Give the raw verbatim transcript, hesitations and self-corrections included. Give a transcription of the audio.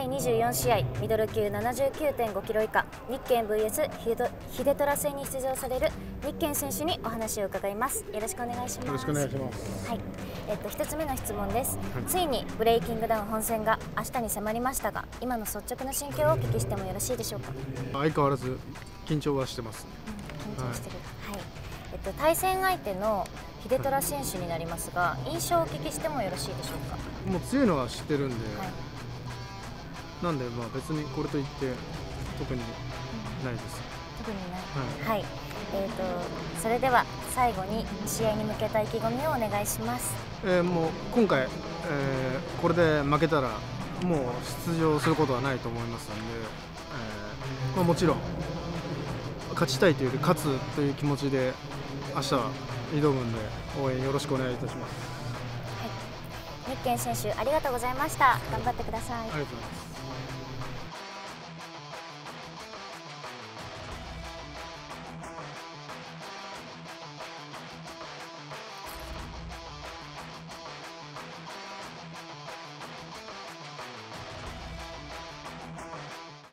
だいにじゅうよんしあいミドル級 ななじゅうきゅうてんごキロ以下日健 ブイエス ヒデトラ戦に出場される日健選手にお話を伺います。よろしくお願いします。 よろしくお願いします。 はい、えっと一つ目の質問です、 はい、 ついにブレイキングダウン本戦が明日に迫りましたが、今の率直な心境をお聞きしてもよろしいでしょうか。 相変わらず緊張はしてます。 うん、緊張してる。はい、はい、えっと対戦相手のヒデトラ選手になりますが、印象をお聞きしてもよろしいでしょうか。 もう強いのは知ってるんで、 はい、 なんでまあ別にこれといって特にないです。 特にない。 はい。 はい、えーとそれでは最後に試合に向けた意気込みをお願いします。 えー、もう今回、えー、これで負けたらもう出場することはないと思いますので、えーまあ、もちろん勝ちたいというより勝つという気持ちで明日は挑むんで応援よろしくお願いいたします。 はい、日健選手ありがとうございました。頑張ってください。 ありがとうございます。